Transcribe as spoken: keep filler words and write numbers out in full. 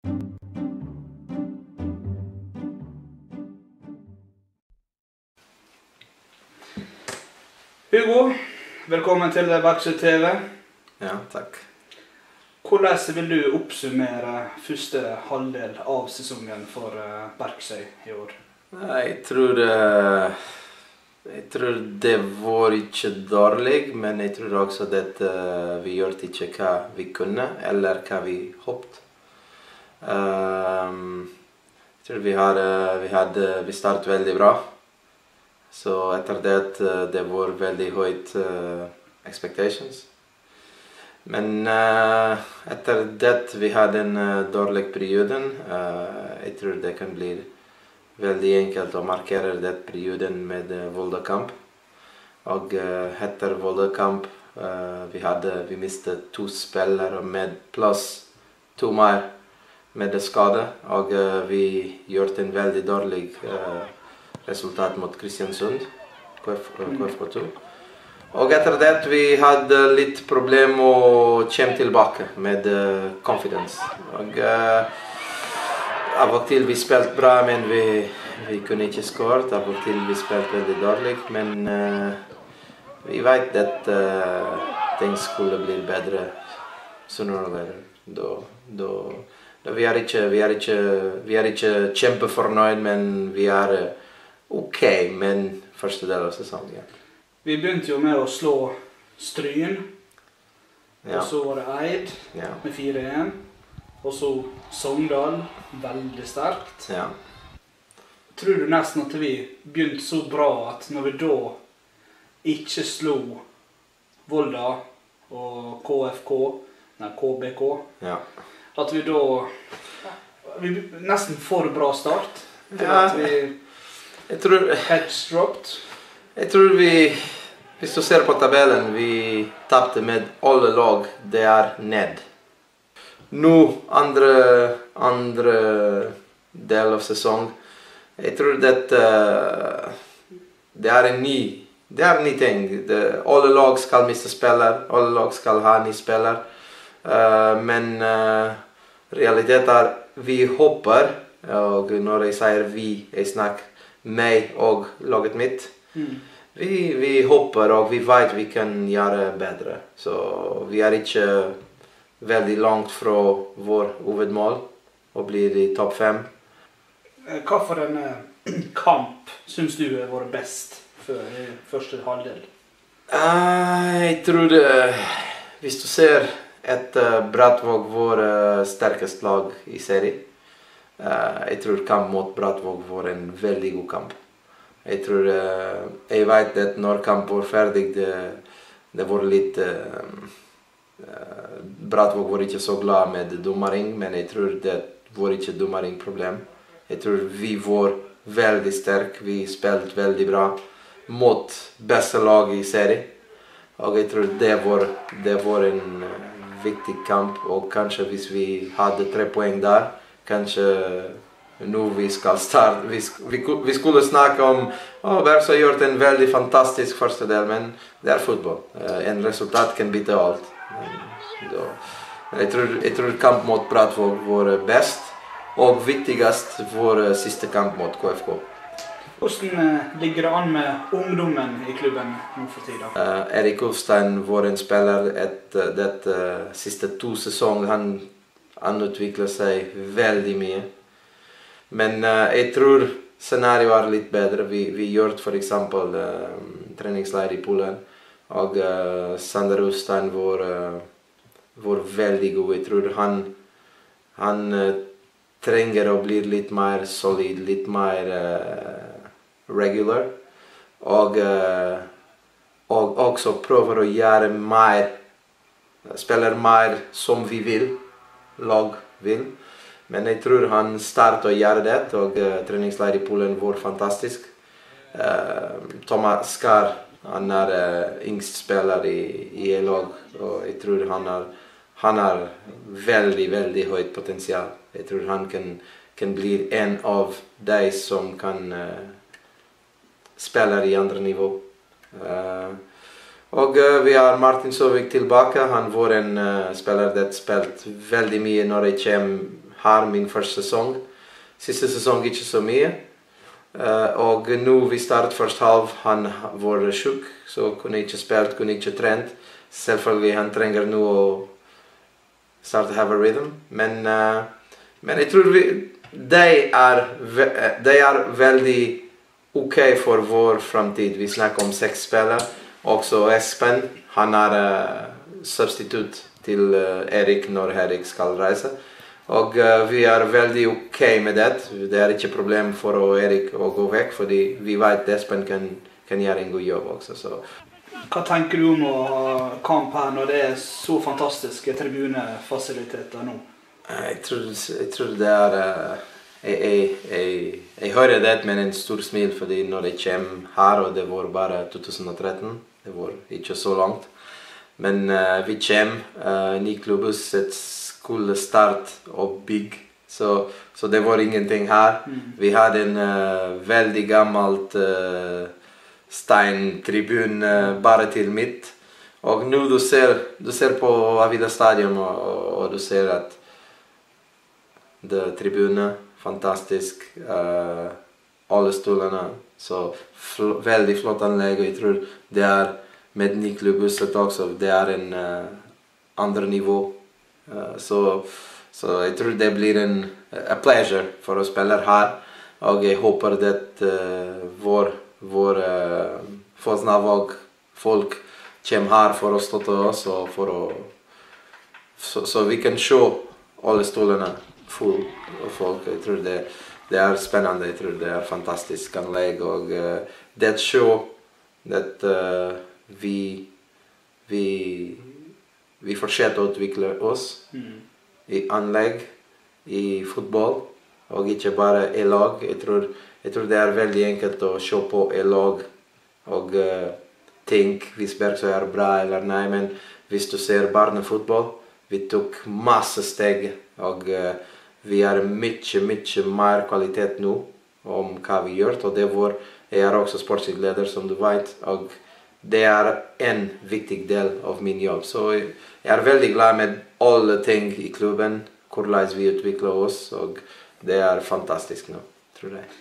Hugo, velkommen til Bergsøy T V. Ja, takk. Hvordan vil du oppsummere første halvdel av sesongen for Bergsøy i år? Jeg tror, jeg tror det var ikke dårlig, men jeg tror også at vi gjorde ikke hva vi kunne, eller hva vi håpet. Jeg tror vi, har, vi, hadde, vi startet veldig bra. Så etter det, det var veldig høyt uh, expectations. Men uh, etter det vi hadde en uh, dårlig periode. Uh, jeg tror det kan bli veldig enkelt å markere den perioden med uh, Volda-kamp. Og uh, etter Volda-kamp uh, vi, vi mistet to spillere med plass to mer med skade. Og uh, vi gjorde en veldig dårlig uh, resultat mot Kristiansund, K F K to. Og etter det vi hadde litt problem å komme tilbake med uh, confidence. Og uh, av og til vi spilte bra, men vi, vi kunne ikke skåret. Av og til vi spilte veldig dårlig, men uh, vi vet at uh, ting skulle bli bedre sooner or later. Da, da, da vi er ikke, vi er ikke, vi er ikke kjempefornøyd, men vi er uh, ok, men første del av sesongen. Ja. Vi begynte jo med å slå Stryn, ja. Og så var det Eid ja. Med fire en, og så Sogndal, veldig sterkt. Ja. Tror du nesten at vi begynte så bra at når vi da ikke slo Volda og K F K, nei K B K, ja. At vi da vi nesten får bra start, til ja. At vi Jeg tror, Hedge dropped. Jeg tror vi, hvis du ser på tabellen, vi tappte med alle lag, det er ned. Nå, andre, andre del av sesong, jeg tror at uh, det er en ny, det er en ny ting. Det, alle lag skal miste spiller, alle lag skal ha ny spiller. Uh, men uh, realiteten er, vi håper, og når jeg sier vi, jeg snakker meg og laget mitt. Mm. Vi, vi håper og vi vet vi kan gjøre bedre. Så vi er ikke veldig langt fra vår hovedmål og blir i topp fem. Hva for en kamp synes du har vært best før i første halvdel? Uh, jeg tror det, hvis du ser et uh, Brattvåg vår uh, sterkeste lag i serien. Uh, jeg tror kamp mot Brattvåg var en veldig god kamp. Jeg tror, uh, jeg vet at når kamp var ferdig, det, det var litt... Uh, uh, Brattvåg var ikke så glad med dommering, men jeg tror det var ikke dommering-problem. Jeg tror vi var veldig sterke, vi spilte veldig bra mot beste lag i serien. Og jeg tror det var, det var en uh, viktig kamp, og kanskje hvis vi hadde tre poeng der, kanskje nå vi skal starte, vi, vi, vi skulle snakke om å, Bergsøy har gjort en veldig fantastisk første del, men det er fotball. Uh, en resultat kan bytte alt. Da, jeg, tror, jeg tror kamp mot Brattvåg var best, og viktigst var siste kamp mot K F K. Hvordan ligger det an med ungdommen i klubben nå for tiden? Uh, Erik Ulfstein var en spiller etter det uh, siste to sesonger. Han Han utvikler seg veldig mye. Men uh, jeg tror scenarioet er litt bedre. Vi, vi gjør for eksempel uh, treningsleir i Polen. Og uh, Sander Ulfstein var, uh, var veldig god. Jeg tror han, han uh, trenger å bli litt mer solid, litt mer uh, regular. Og, uh, og også prøver å gjøre mer, spiller mer som vi vil. Lag vil. Men jeg tror han startet å gjøre det, og uh, treningsleir i Polen var fantastisk. Uh, Thomas Skar, han er uh, yngst spiller i, i E-lag, og jeg tror han har, han har veldig, veldig høyt potensial. Jeg tror han kan, kan bli en av de som kan uh, spille i andre nivå. Uh, Og uh, vi har Martin Sovik tilbake. Han var en uh, spiller som spilte veldig mye når jeg kom her min første sesong. Siste sesong ikke så mye. Uh, og nå vi startet første halv, han var syk, så kunne ikke spilt, kunne ikke trent. Selvfølgelig han trenger nå å starte have a rhythm, men, uh, men jeg tror vi, de er, de er veldig ok for vår fremtid. Vi snakker om seks spillere, også Espen, han er uh, substitutt til uh, Erik når Erik skal reise. Og uh, vi er veldig ok med det. Det er ikke problem for Erik å gå vekk, fordi vi vet at Espen kan, kan gjøre en god jobb også. Så. Hva tenker du om å ha kamp her når det er så fantastiske tribunefasiliteter nå? Jeg tror, jeg tror det er... Uh, jeg, jeg, jeg, jeg hører det med en stor smil, fordi når jeg kommer her, og det var bare to tusen og tretten, det var ikke så langt. Men uh, vi kommer, uh, ny klubbhuset skulle starte og bygge, så, så det var ingenting her. Mm. Vi hadde en uh, veldig gammelt uh, steintribun uh, bare til midt. Og nå du ser, du ser på Avila Stadion, og, og du ser at det tribunen, fantastisk, uh, alle stolene, så fl veldig flott anlegg, og jeg tror det er med ny klubbhuset også, det er en uh, andre nivå. Uh, så, så jeg tror det blir en a pleasure for å spille her, og jeg håper at uh, vår, vår uh, Fosnavåg folk kommer her for å støtte oss, og for å, så, så vi kan se alle stolene full av folk. Jeg tror det, det er spennende, jeg tror det er fantastisk anlegg, og uh, det show at uh, vi, vi Vi fortsetter å utvikle oss mm. i anlegg, i fotball, og ikke bare i lag. Jeg tror, jeg tror det er veldig enkelt å se på i lag og uh, tenke hvis Bergsøy er bra eller nei, men hvis du ser barnefotball, vi tok masse steg, og uh, vi har mye, mye mer kvalitet nå om hva vi gjør, og det var, jeg er også sportslig leder, som du vet, og det er en viktig del av min jobb. Så jeg er veldig glad med alle ting i klubben, hvordan vi utvikler oss, og det er fantastisk nå, tror jeg.